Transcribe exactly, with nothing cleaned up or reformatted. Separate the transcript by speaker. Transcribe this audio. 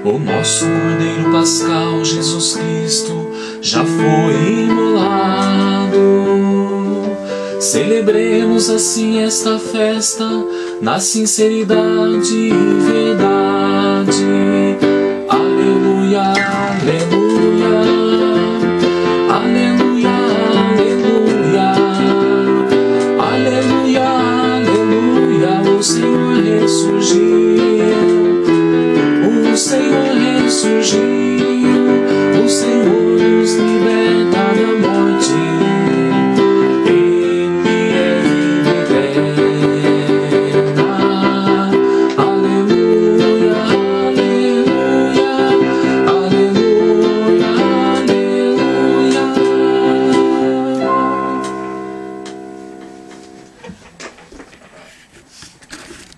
Speaker 1: O nosso Cordeiro Pascal, Jesus Cristo, já foi imolado. Celebremos assim esta festa, na sinceridade e verdade. Aleluia, aleluia, aleluia, aleluia, aleluia, aleluia. O Senhor ressurgiu, o Senhor ressurgiu.